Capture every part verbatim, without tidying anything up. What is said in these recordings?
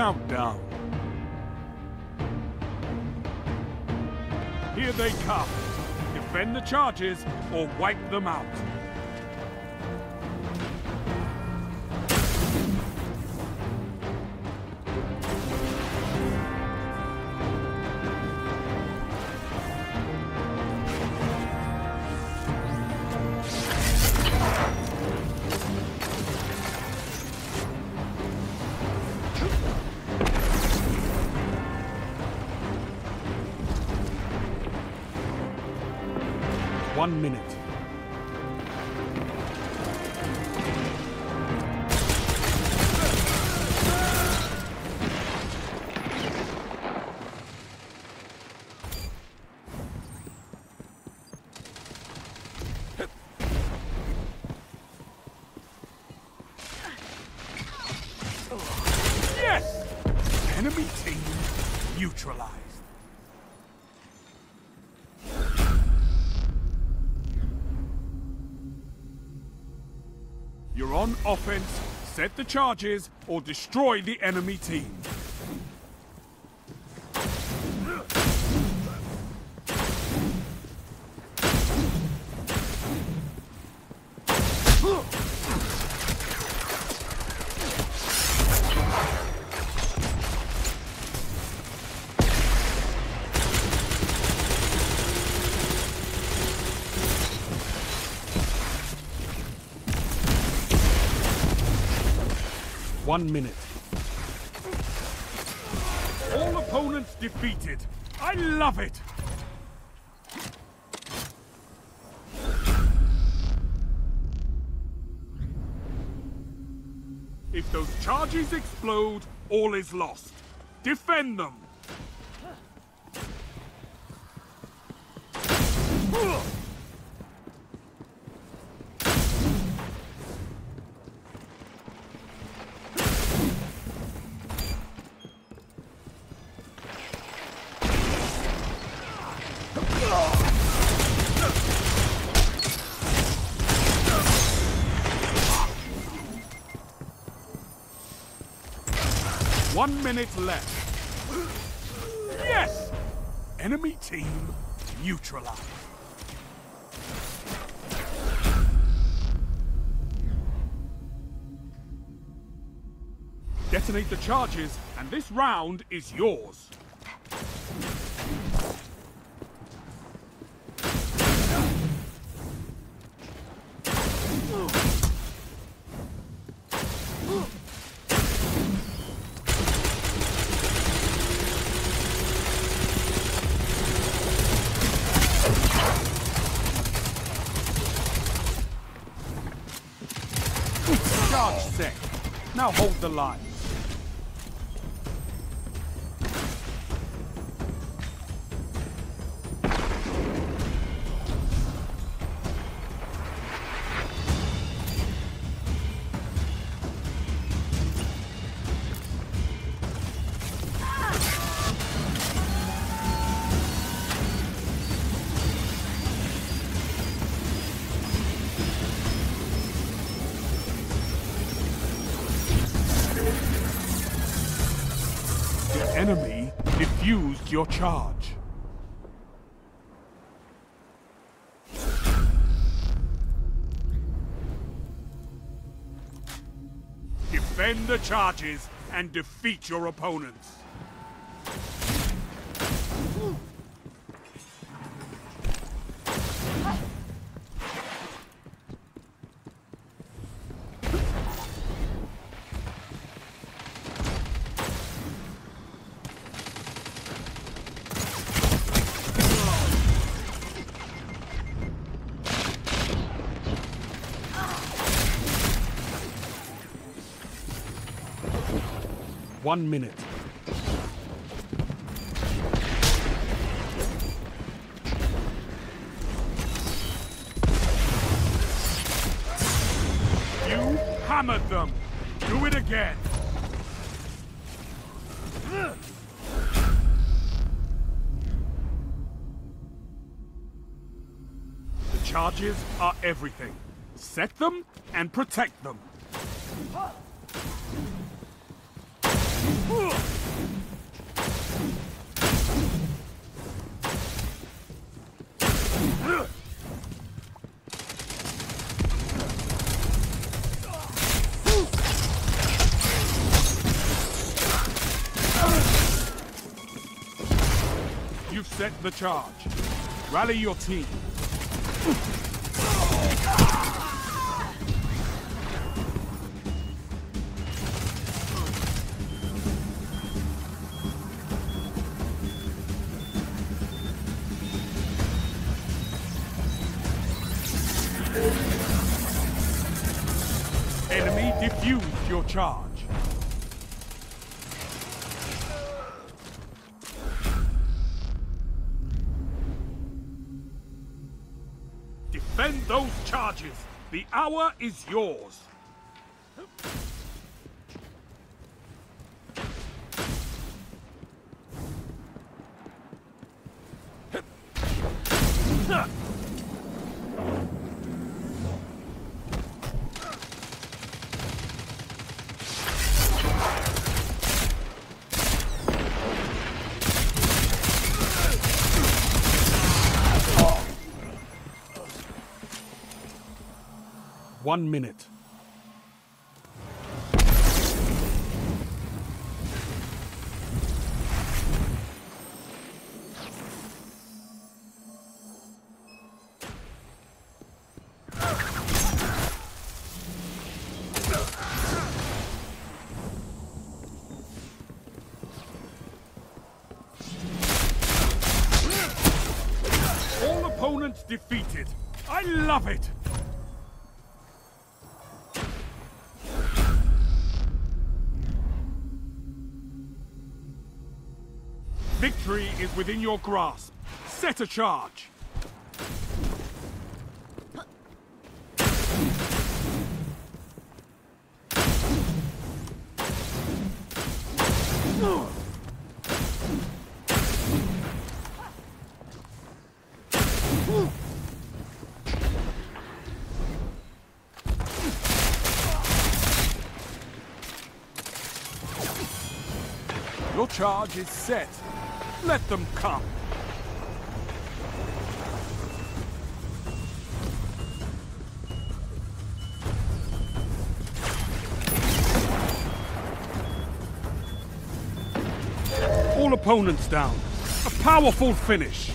countdown. Here they come. Defend the charges or wipe them out. One minute. Yes! Enemy team neutralized. You're on offense, set the charges, or destroy the enemy team. One minute. All opponents defeated. I love it! If those charges explode, all is lost. Defend them! One minute left. Yes! Enemy team neutralized. Detonate the charges, and this round is yours. Charge set. Now hold the line. Enemy defused your charge. Defend the charges and defeat your opponents. One minute. You hammered them. Do it again. The charges are everything. Set them and protect them. Ugh! set the charge. Rally your team. Enemy defused your charge. Defend those charges. The hour is yours. One minute. All opponents defeated. I love it. Victory is within your grasp. Set a charge. Your charge is set. Let them come. All opponents down. A powerful finish.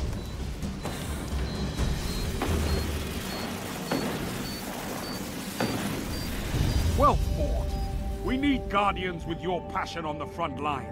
Well fought. We need Guardians with your passion on the front lines.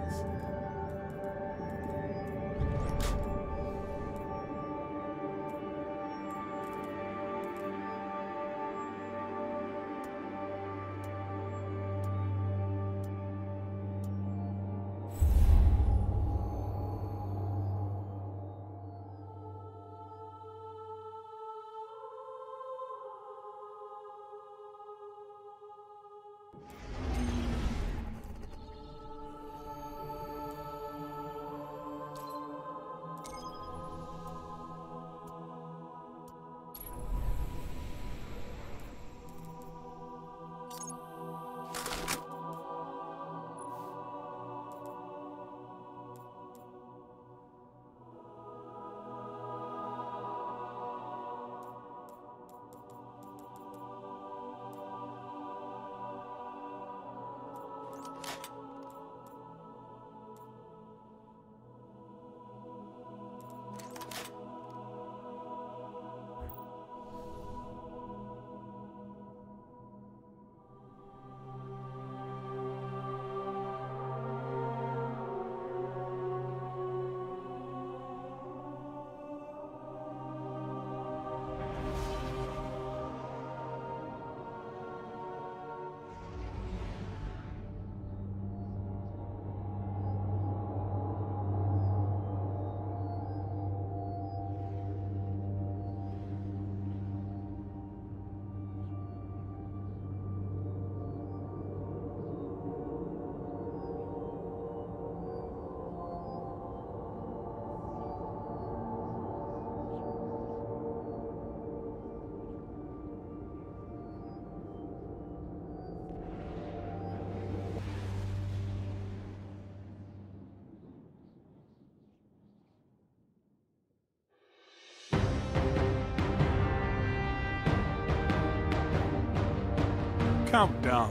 Countdown.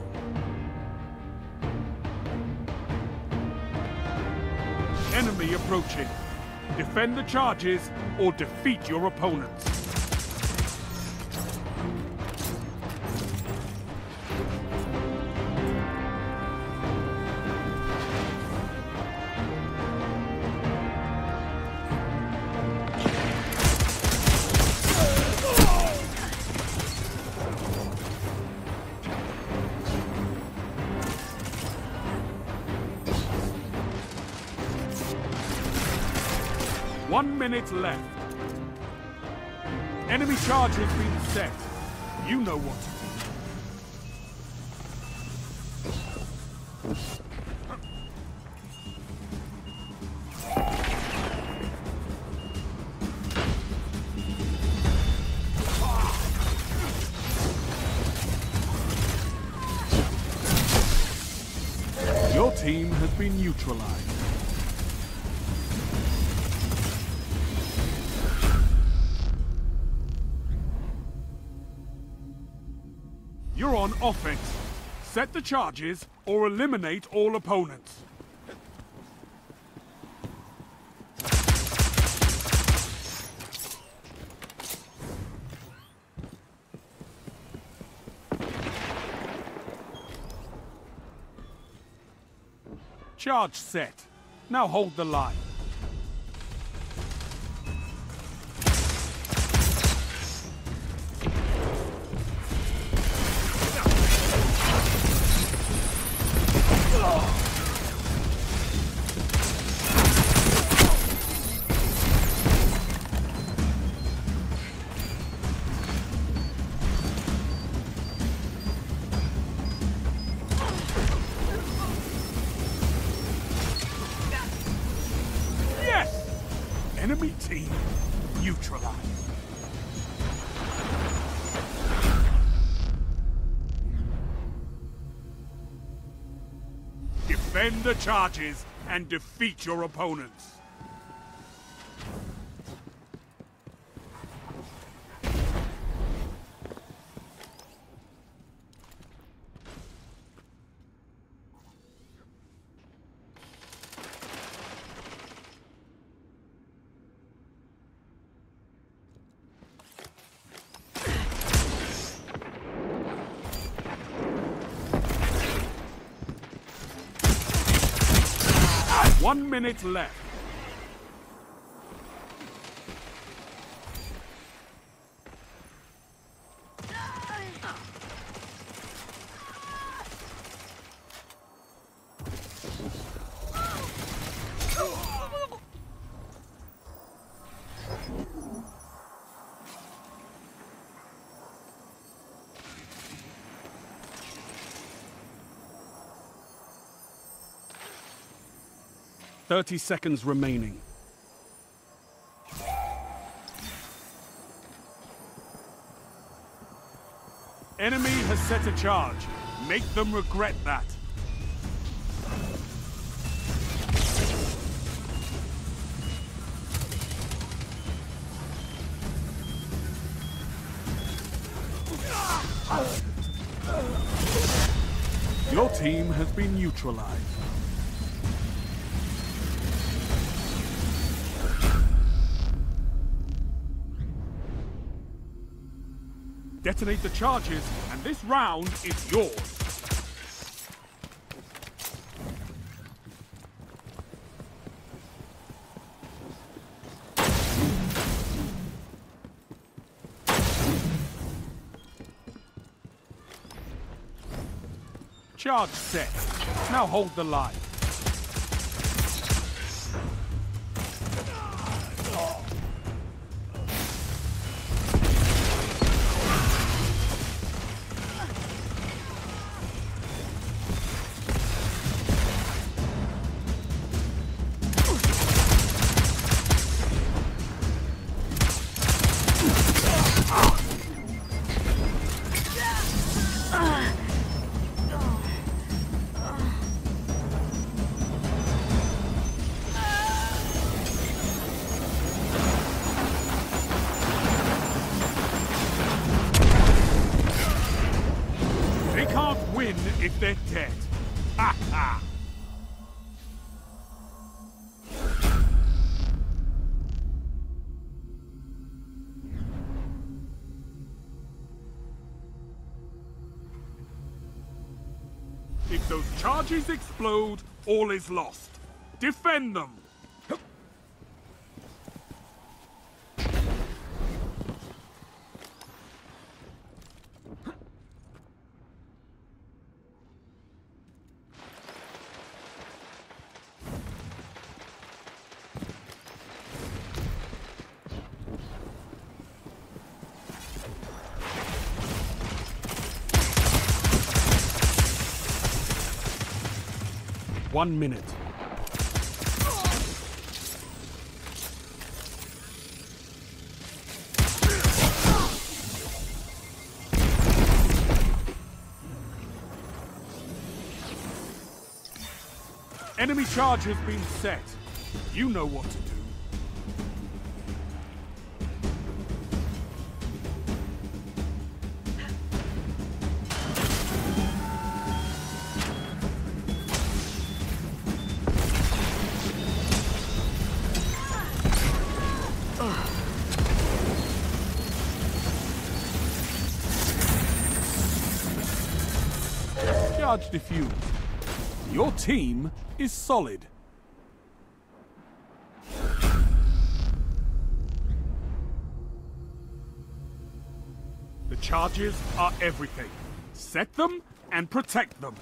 Enemy approaching. Defend the charges or defeat your opponents. One minute left. Enemy charge has been set. You know what to do. Your team has been neutralized. You're on offense. Set the charges or eliminate all opponents. Charge set. Now hold the line. Enemy team neutralized. Defend the charges and defeat your opponents. One minute left. Thirty seconds remaining. Enemy has set a charge. Make them regret that. Your team has been neutralized. Detonate the charges, and this round is yours. Charge set. Now hold the line. Win if they're dead. Ha ha! those charges explode, all is lost. Defend them! One minute. Enemy charge has been set. You know what to do. Charge defused. Your team is solid. The charges are everything. Set them and protect them.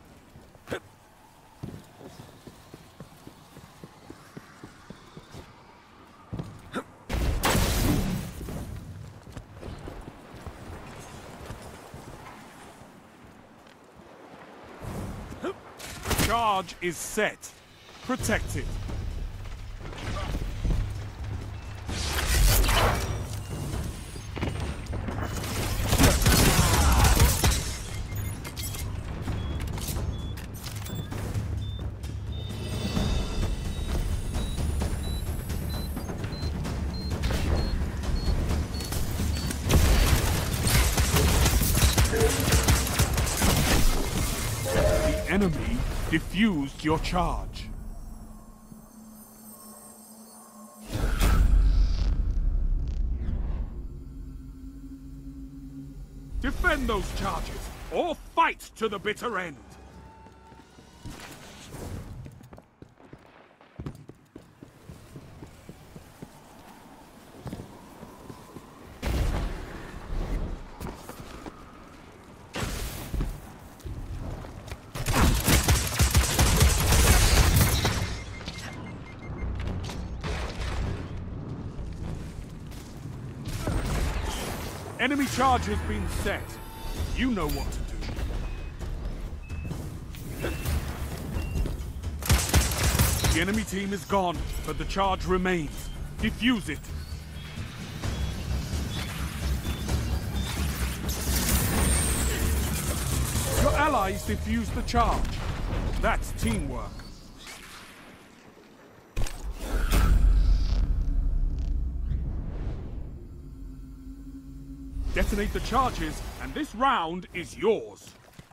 Charge is set. Protect it. The enemy defused your charge. Defend those charges, or fight to the bitter end. Enemy charge has been set. You know what to do. The enemy team is gone, but the charge remains. Defuse it. Your allies defuse the charge. That's teamwork. Detonate the charges, and this round is yours.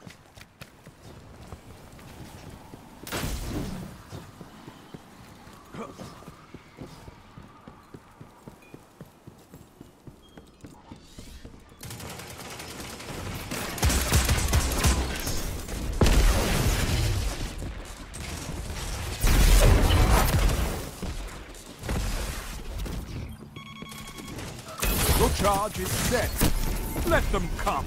Your charge is set. Let them come.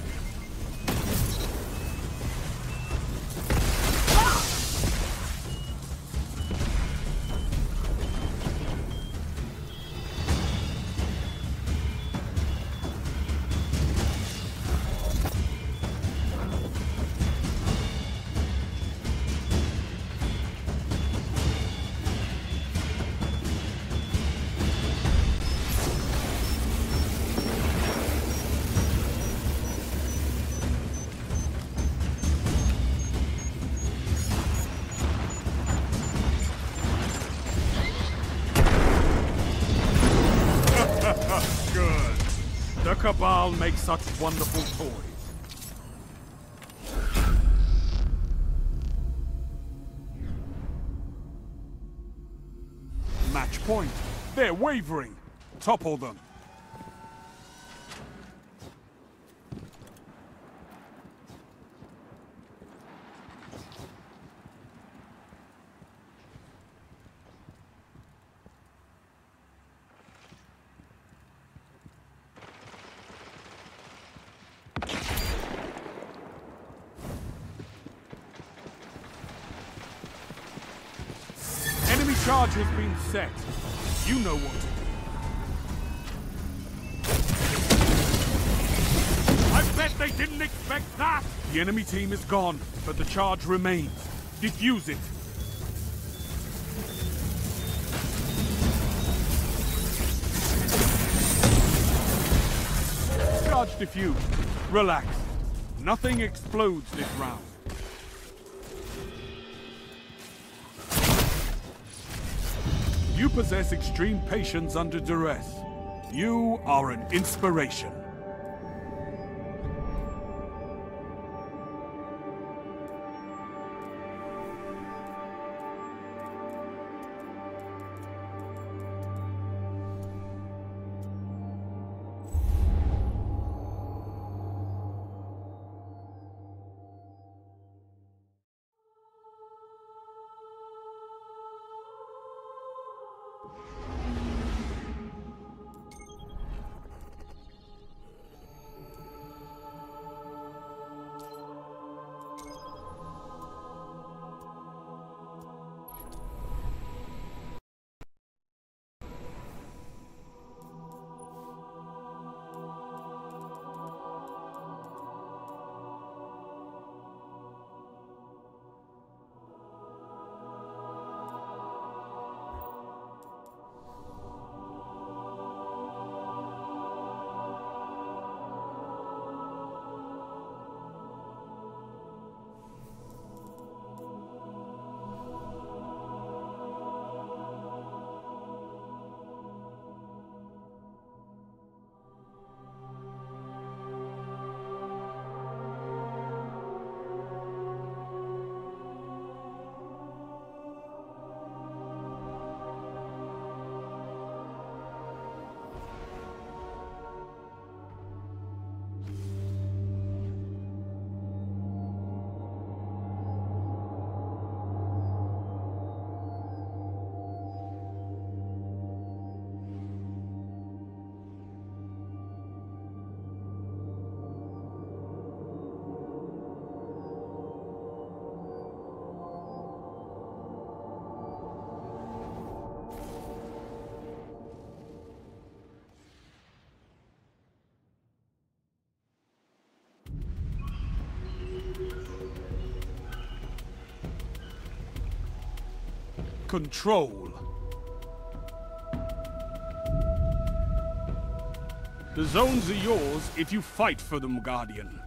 Good. The Cabal makes such wonderful toys. Match point. They're wavering. Topple them. charge has been set. You know what to do. I bet they didn't expect that! The enemy team is gone, but the charge remains. Defuse it. Charge defused. Relax. Nothing explodes this round. You possess extreme patience under duress. You are an inspiration. Control. The zones are yours if you fight for them, Guardian.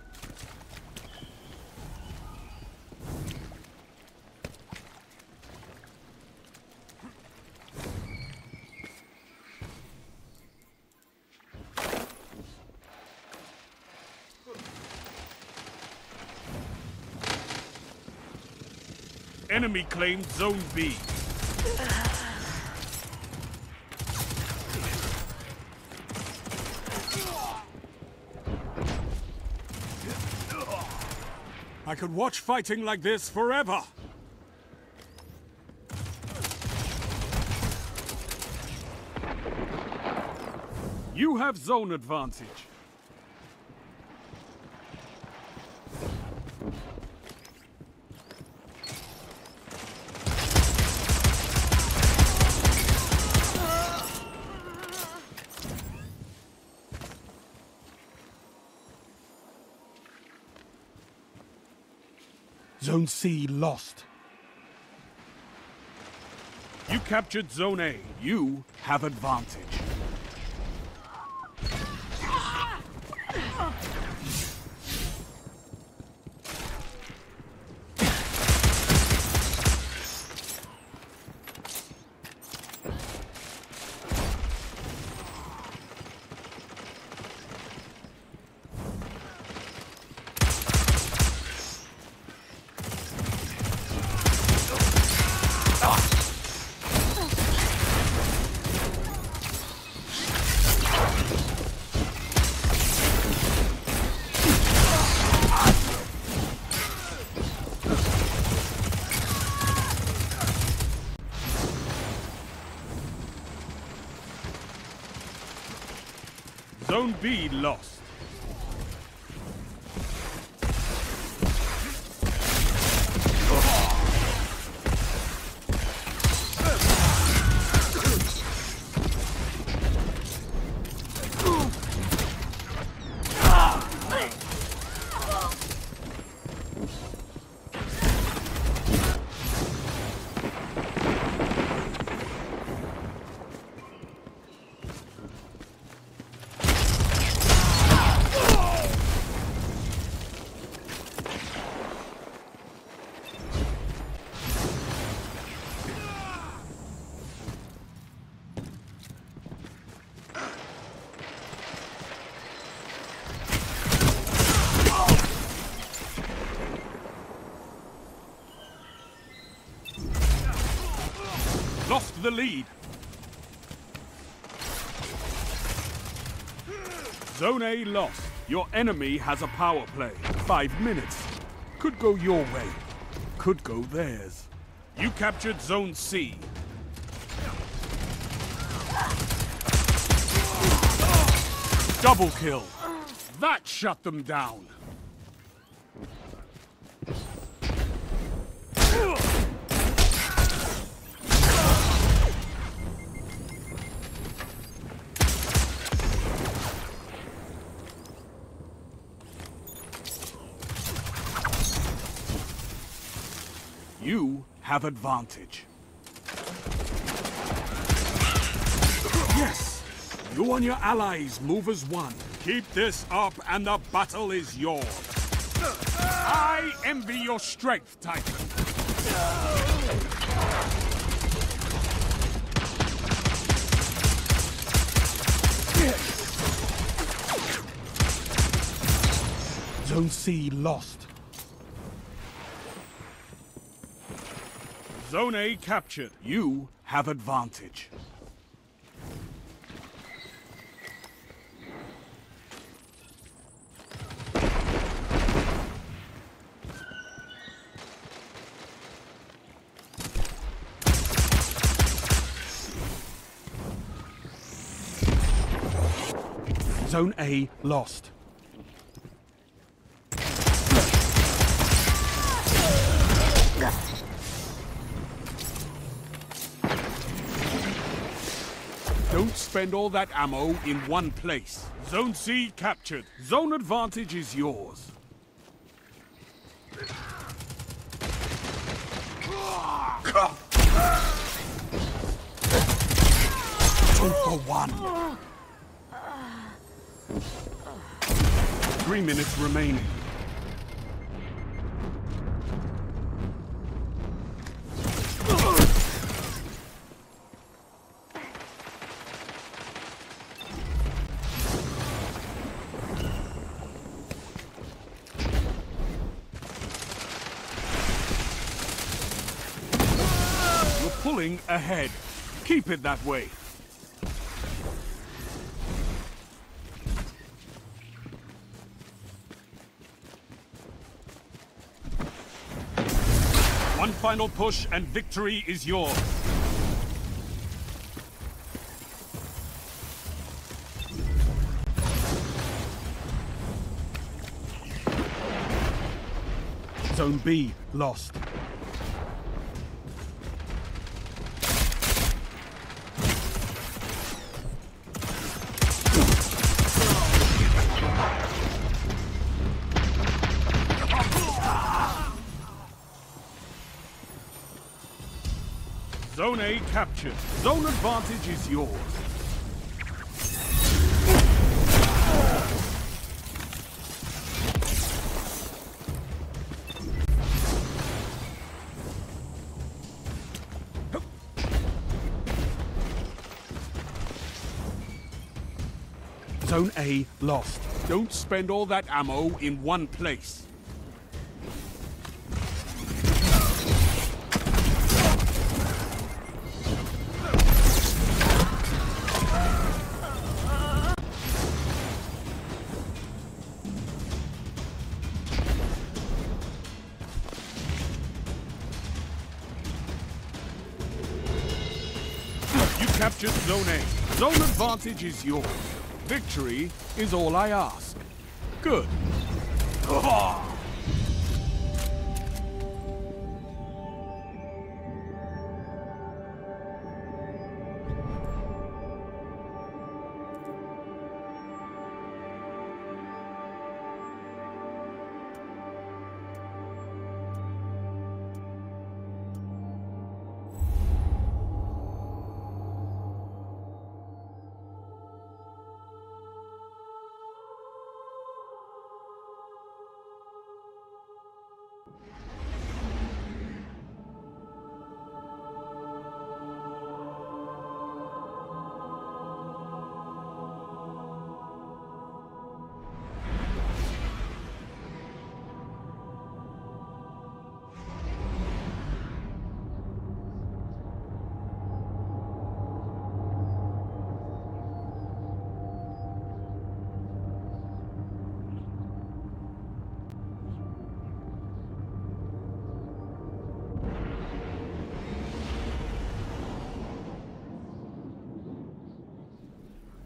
Enemy claimed Zone B. I could watch fighting like this forever. You have zone advantage. Zone C lost. You captured Zone A. You have advantage. Zone B lost. lost the lead. Zone A lost. Your enemy has a power play. Five minutes. Could go your way. Could go theirs. You captured Zone C. Double kill. That shut them down. You have advantage. Yes! You and your allies move as one. Keep this up and the battle is yours. I envy your strength, Titan. Zone C lost. Zone A captured. You have advantage. Zone A lost. Don't spend all that ammo in one place. Zone C captured. Zone advantage is yours. Two for one. Three minutes remaining. You're pulling ahead. Keep it that way. One final push and victory is yours. Zone B lost. Zone A captured. Zone advantage is yours. Zone A lost. Don't spend all that ammo in one place. Captured Zone A. Zone advantage is yours. Victory is all I ask. Good. Oh!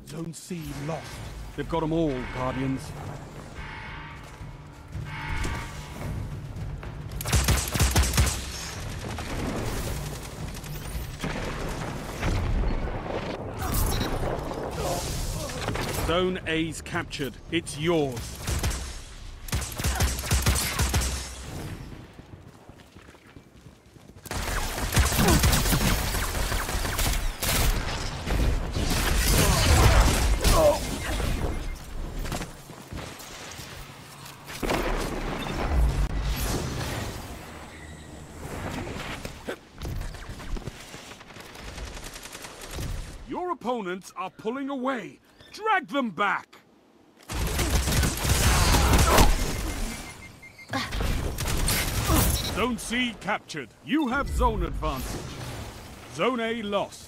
Zone C lost. They've got them all, Guardians. Zone A's captured. It's yours. Your opponents are pulling away. Drag them back! Zone C captured. You have zone advantage. Zone A lost.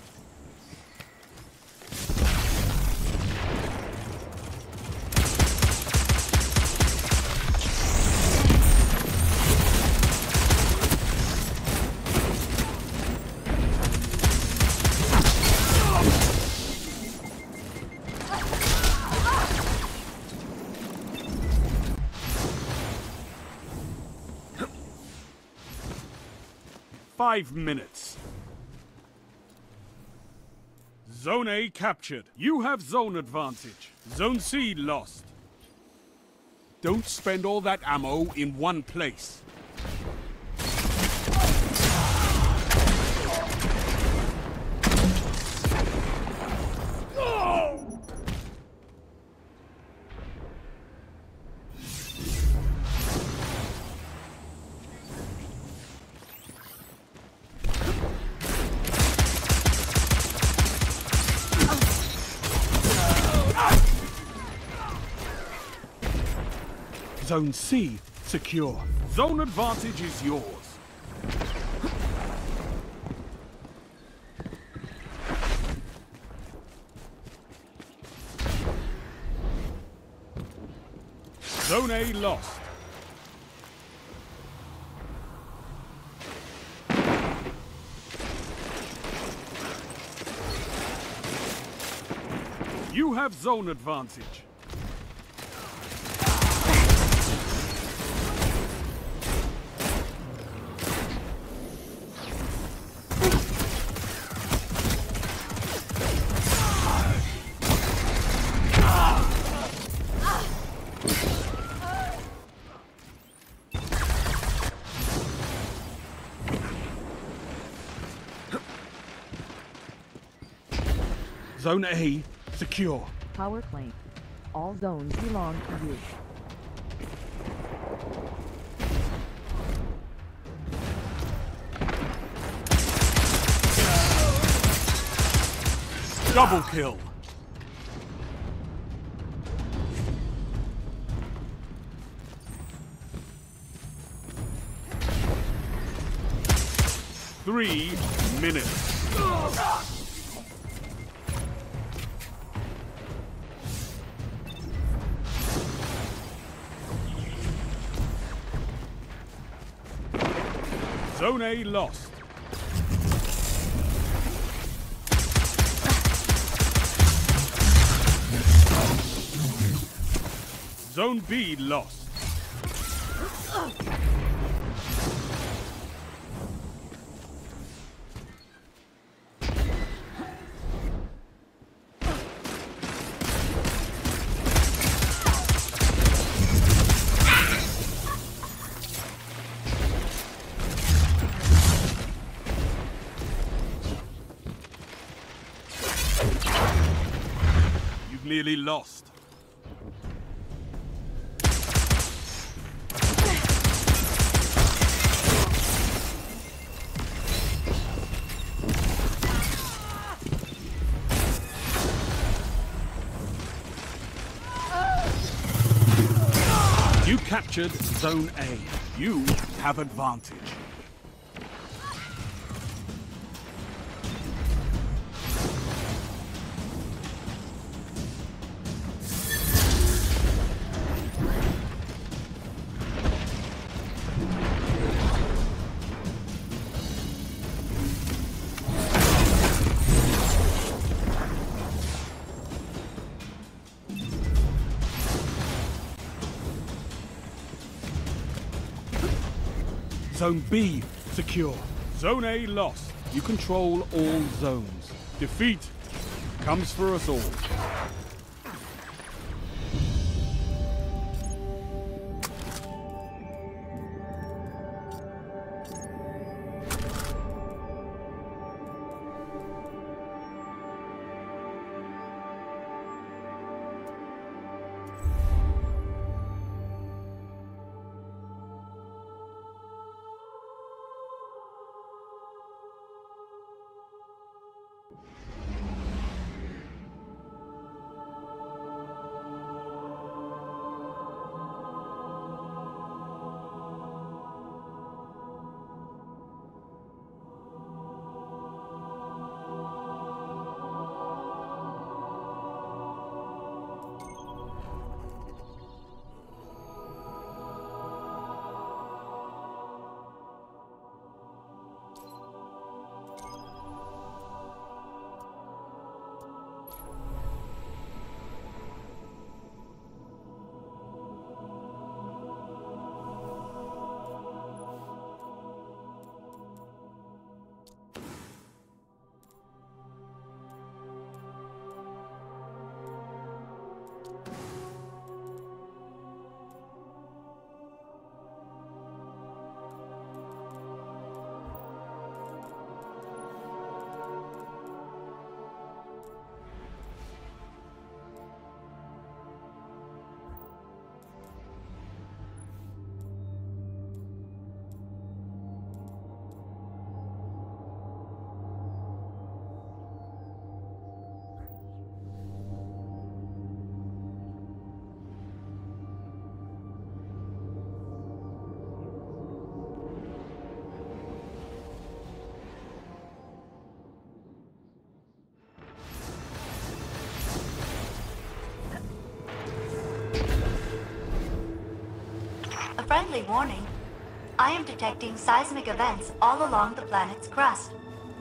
Five minutes. Zone A captured. You have zone advantage. Zone C lost. Don't spend all that ammo in one place. Zone C secure. Zone advantage is yours. Zone A lost. You have zone advantage. Zone A secure. Power plant. All zones belong to you. Double kill. Three minutes. Zone A lost. Zone B lost. You've nearly lost. You captured Zone A. You have advantage. Zone B secure. Zone A lost. You control all zones. Defeat comes for us all. Friendly warning. I am detecting seismic events all along the planet's crust.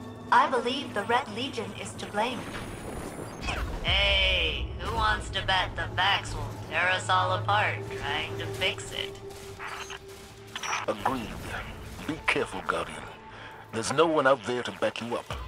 I believe the Red Legion is to blame. Hey, who wants to bet the Vex will tear us all apart trying to fix it? Agreed. Be careful, Guardian. There's no one out there to back you up.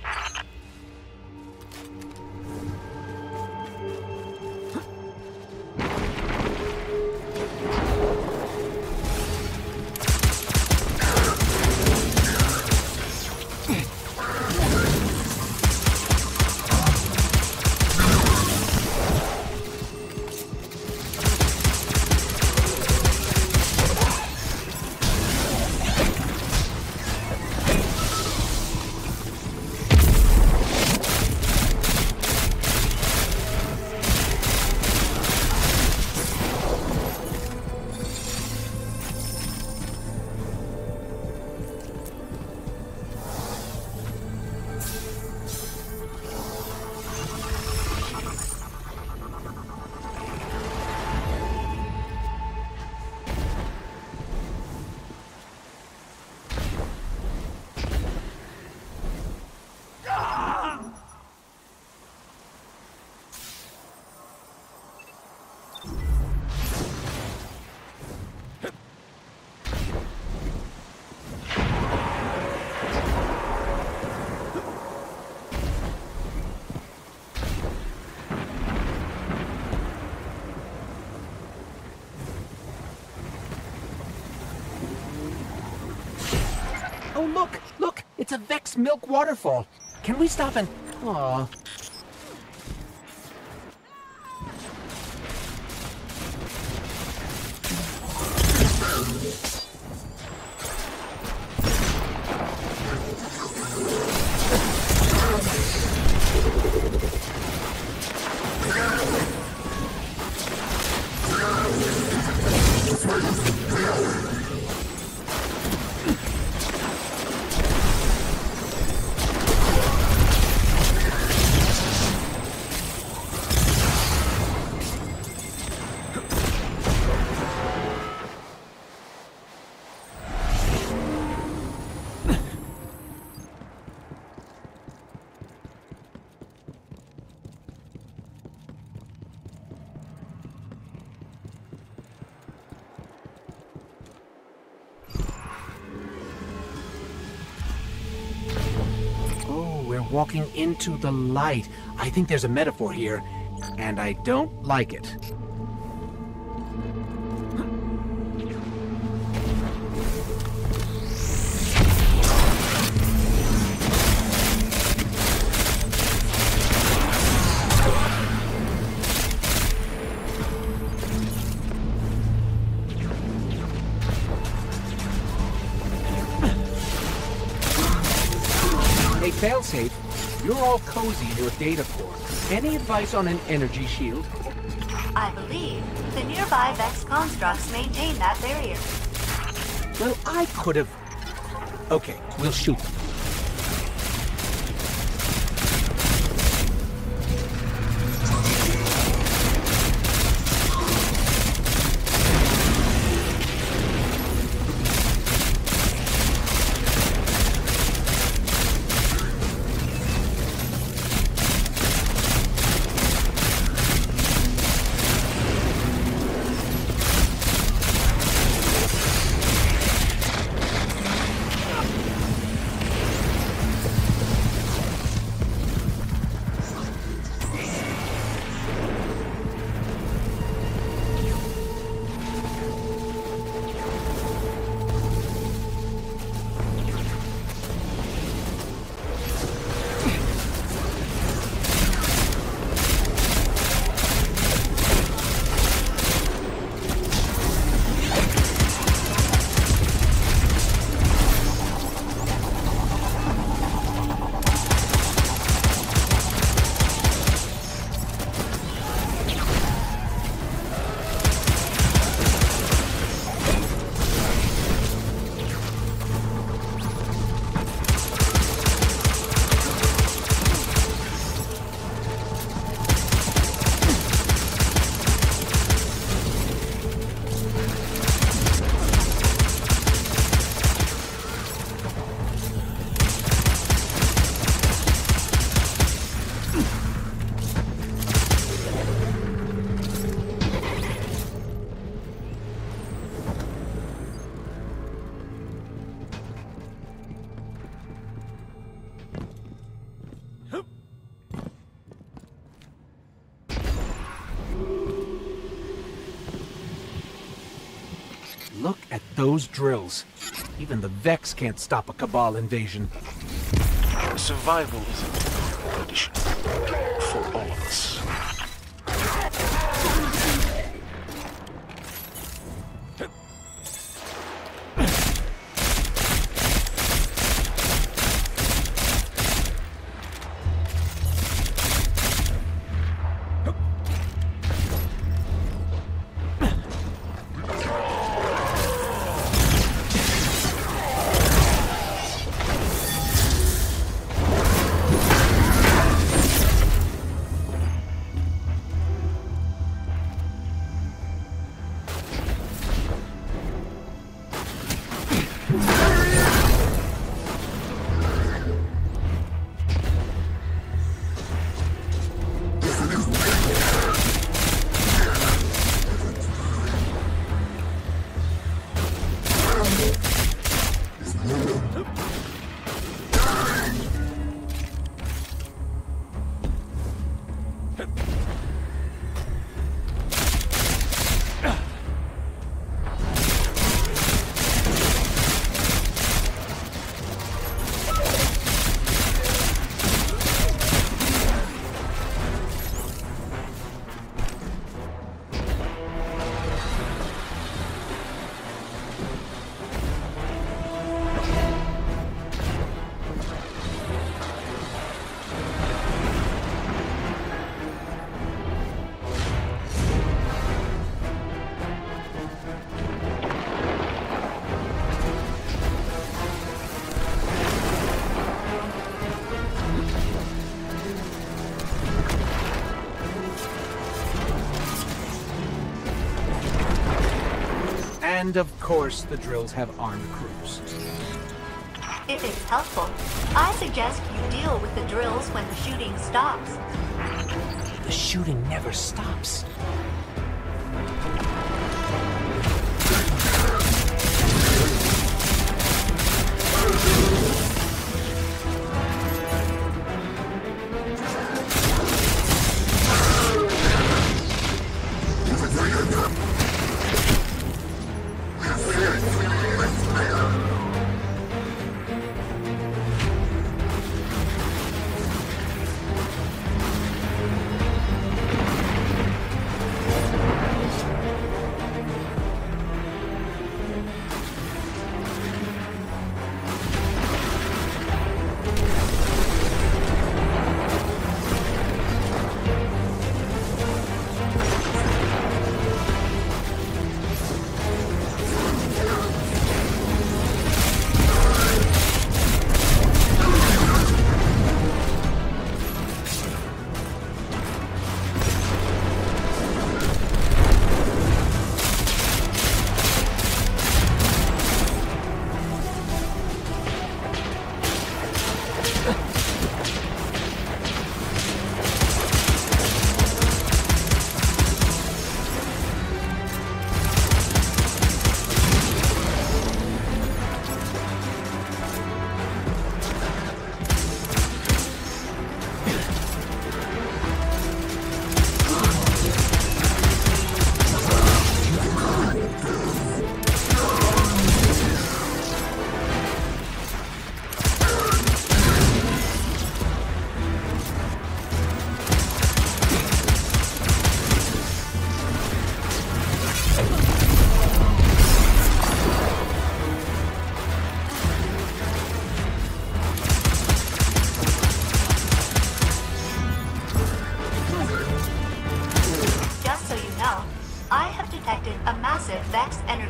Oh, look! Look! It's a Vex Milk Waterfall! Can we stop and... Aww. walking into the light. I think there's a metaphor here, and I don't like it. Hey, Failsafe, you're all cozy in your data core. Any advice on an energy shield? I believe the nearby Vex constructs maintain that barrier. Well, I could have... Okay, we'll shoot them. Look at those drills. Even the Vex can't stop a Cabal invasion. Survival is a difficult condition for all of us. And of course, the drills have armed crews. If it's helpful, I suggest you deal with the drills when the shooting stops. The shooting never stops.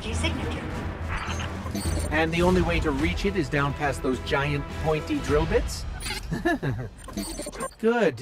energy signature. And the only way to reach it is down past those giant pointy drill bits? Good.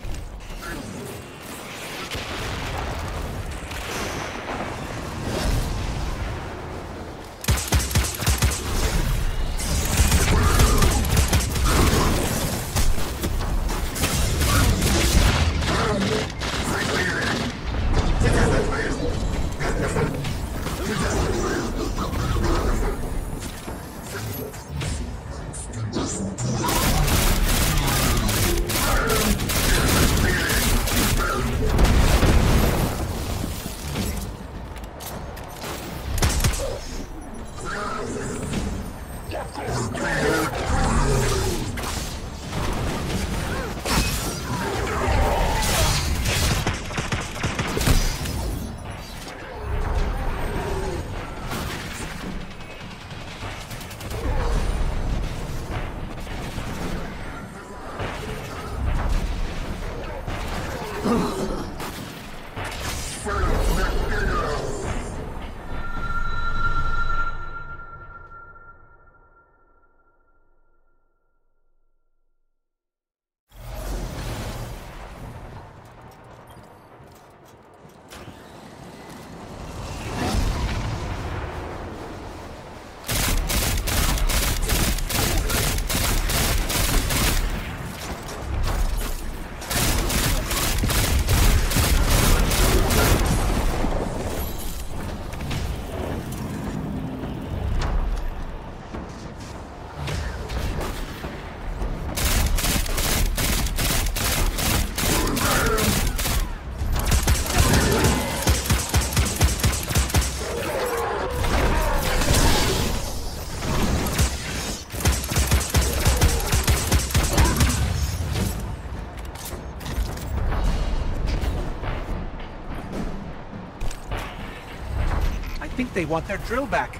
I think they want their drill back.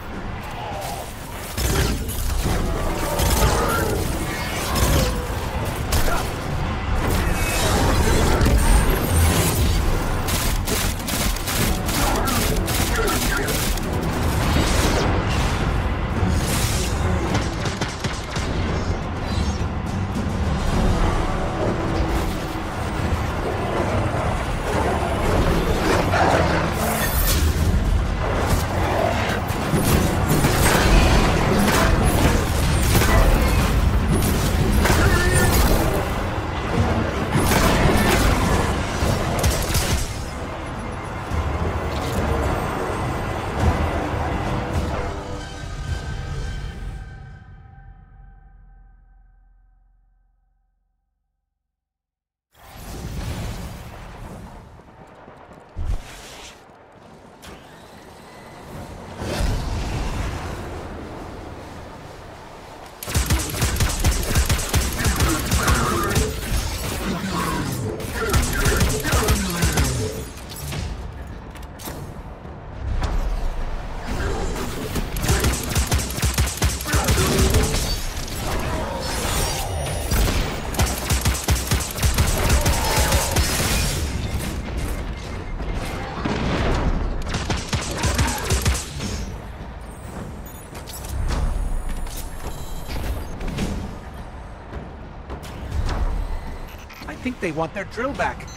I think they want their drill back.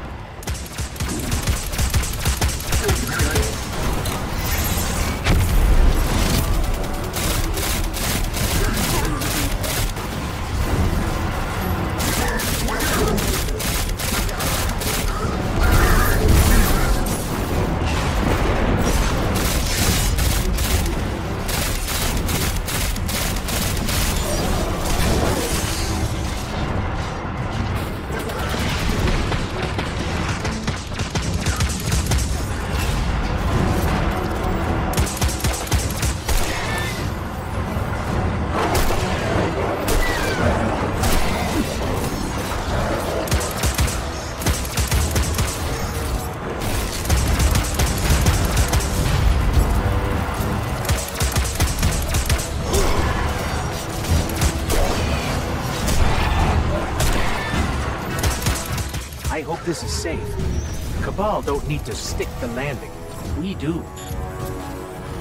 I hope this is safe. Cabal don't need to stick the landing. We do.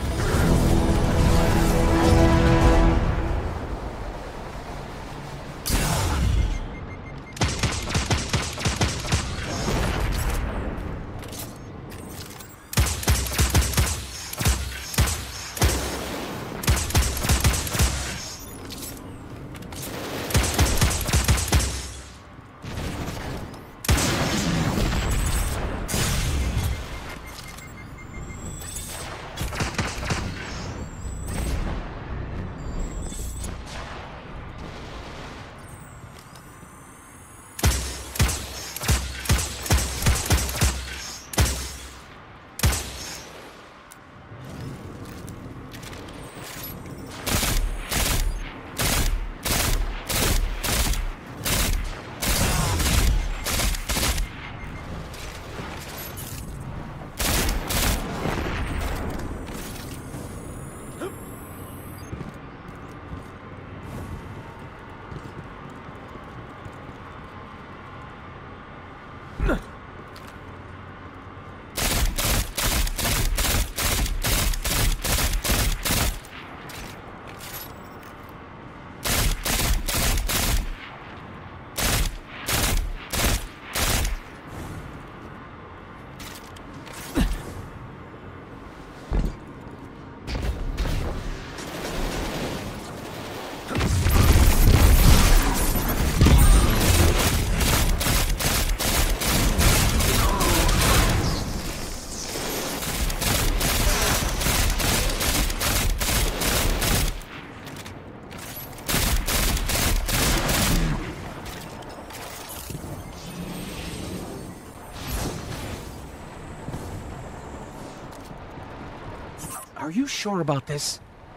Are you sure about this?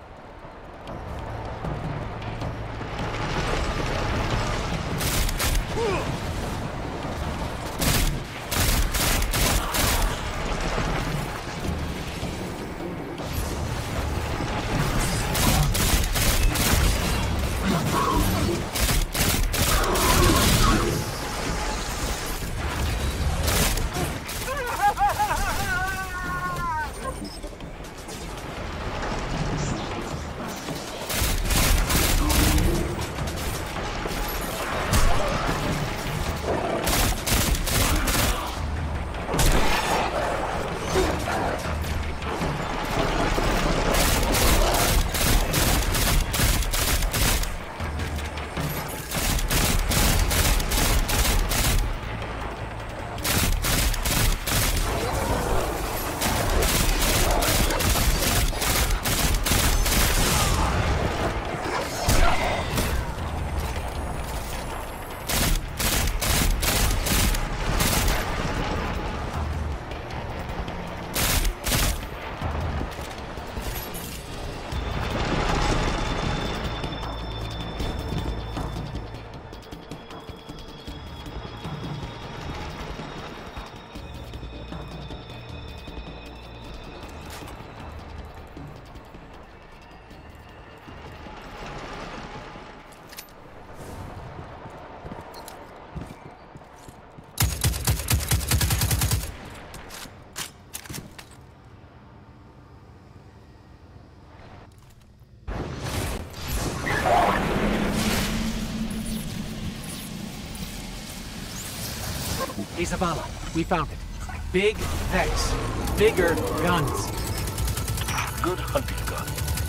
Hey, Zavala, we found it. Big Vex. Bigger guns. Good hunting gun.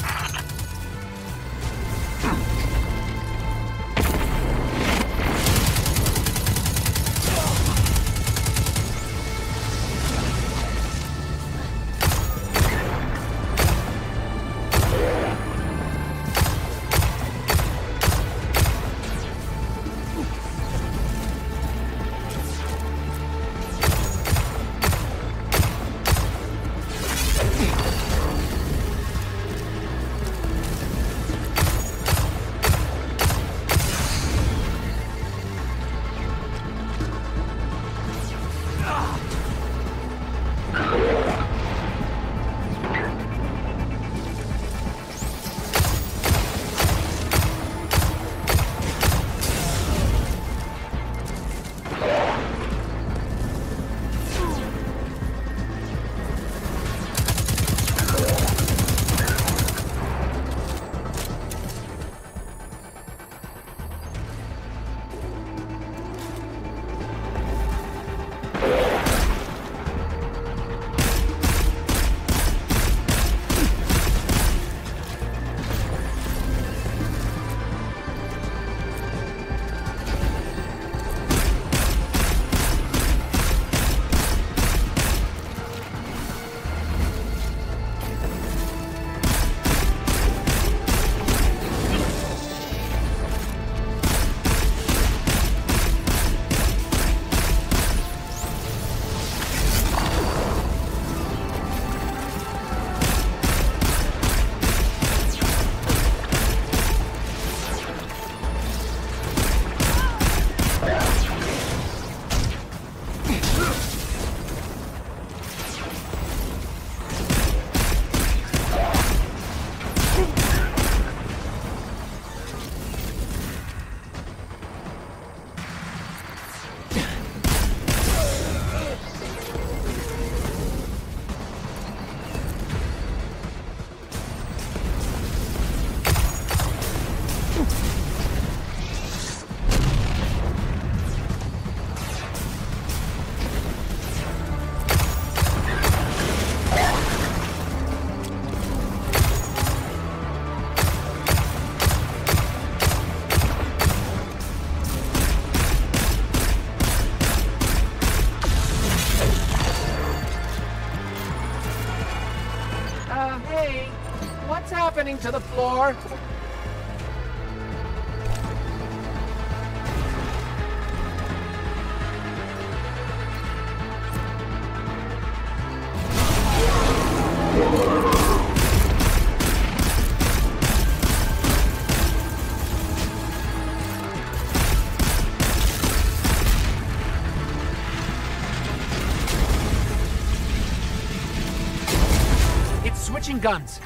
happening to the floor? guns.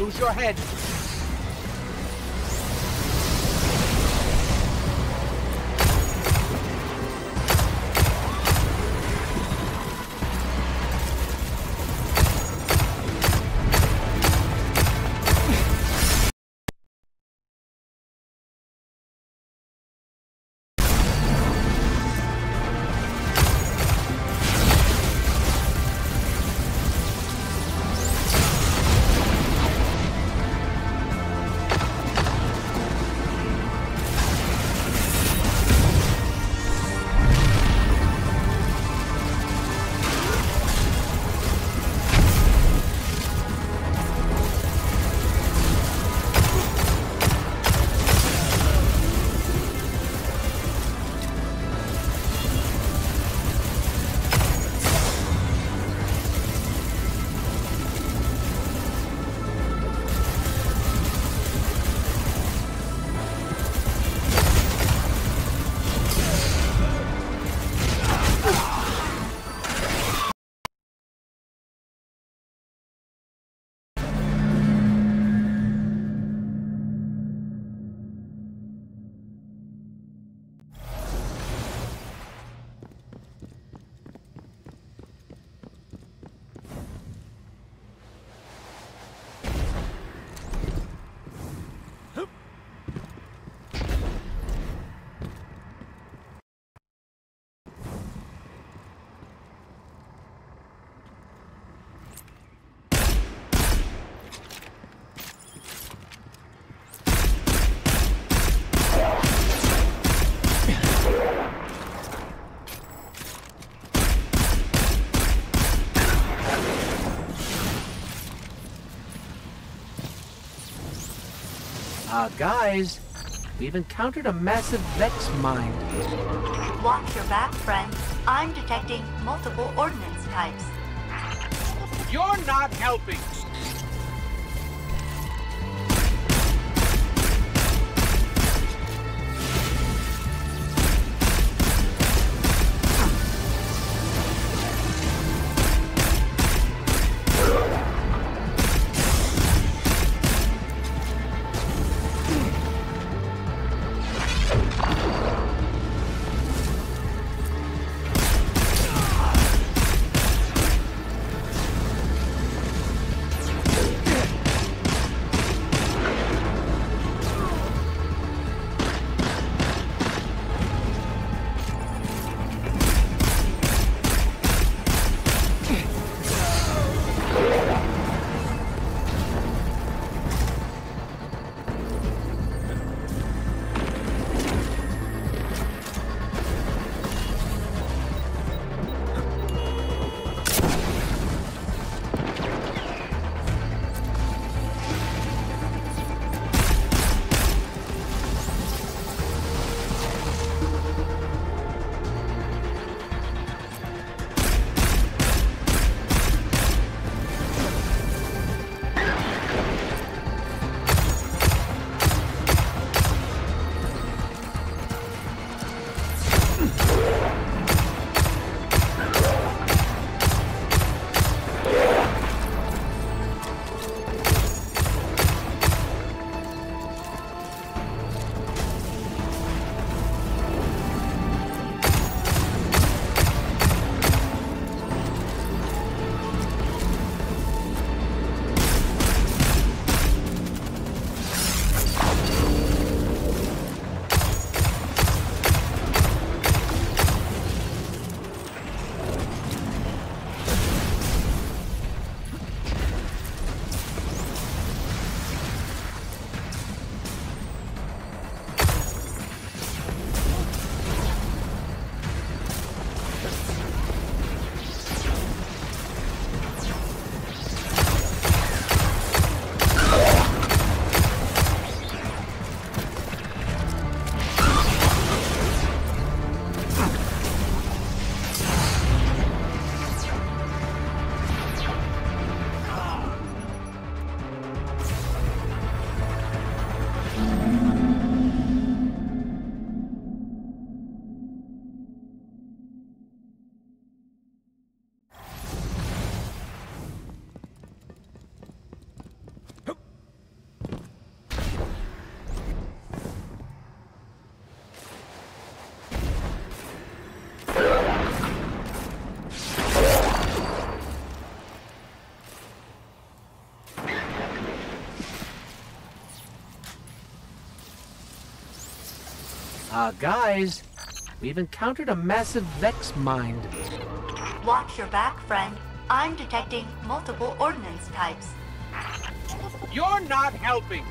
lose your head. Uh, guys, we've encountered a massive Vex mine. Watch your back, friend. I'm detecting multiple ordnance types. You're not helping! Uh, guys, we've encountered a massive Vex mind. Watch your back, friend. I'm detecting multiple ordnance types. You're not helping!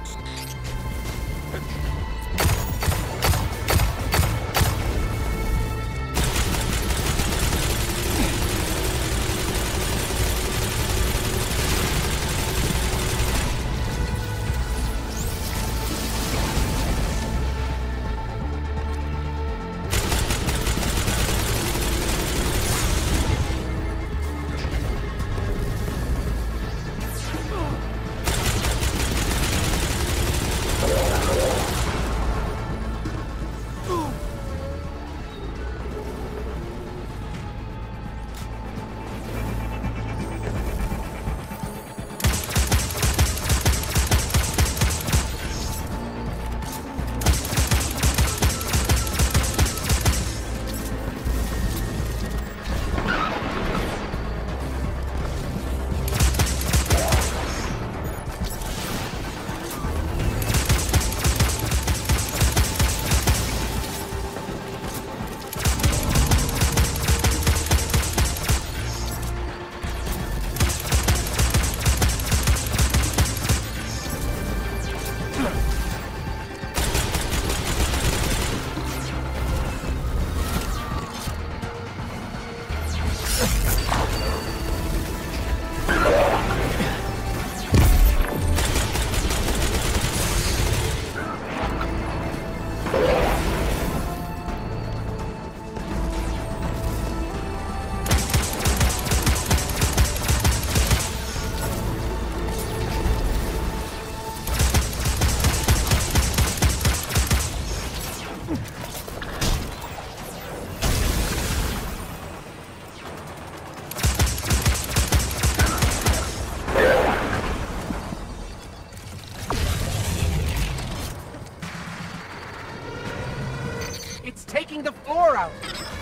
It's taking the floor out!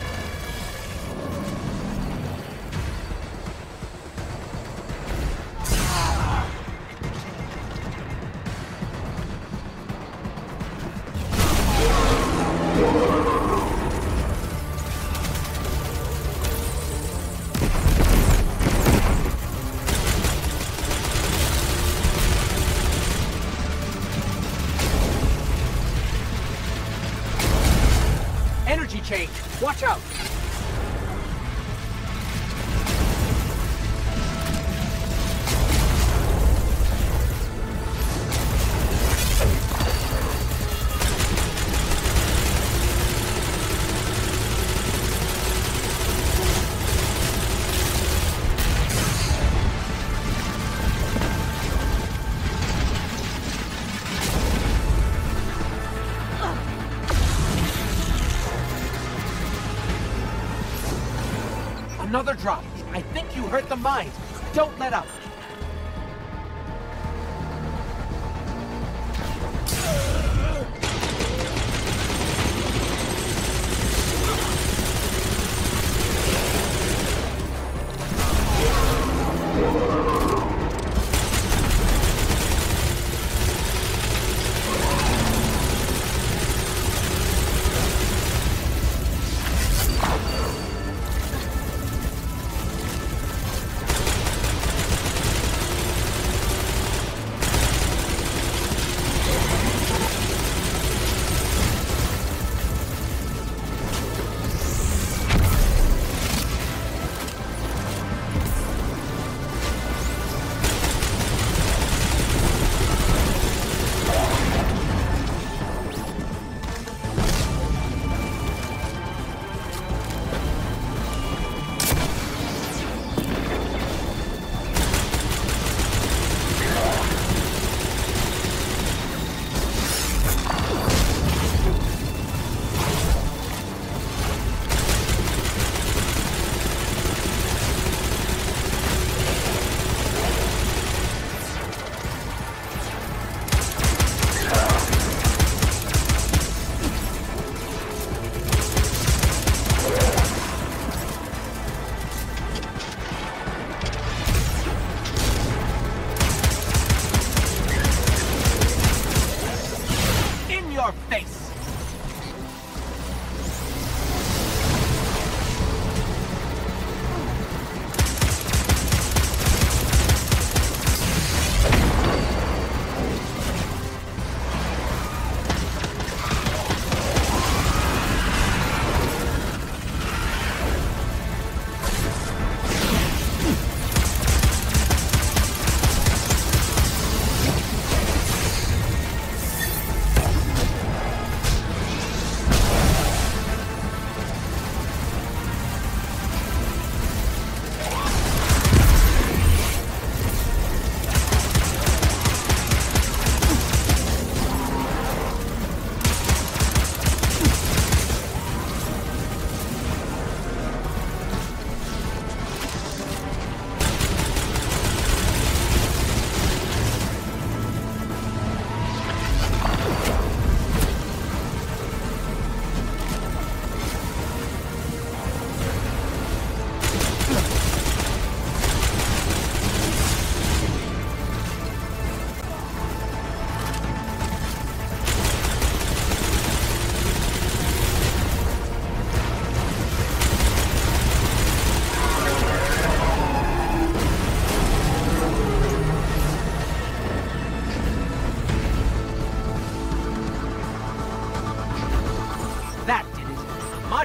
Energy change! Watch out! Another drop. I think you hurt the mine. Don't let up.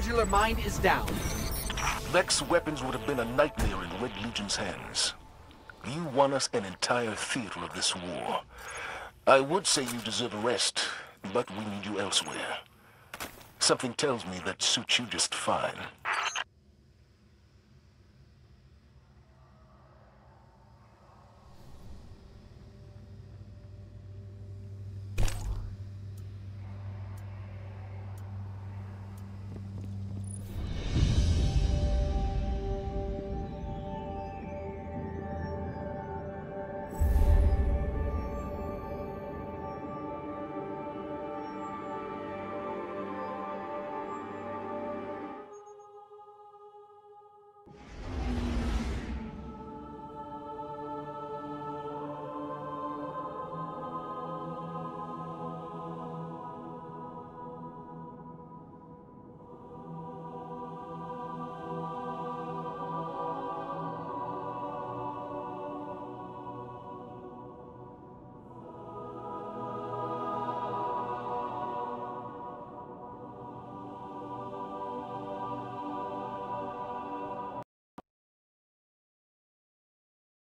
modular mine is down. Vex weapons would have been a nightmare in Red Legion's hands. You won us an entire theater of this war. I would say you deserve a rest, but we need you elsewhere. Something tells me that suits you just fine.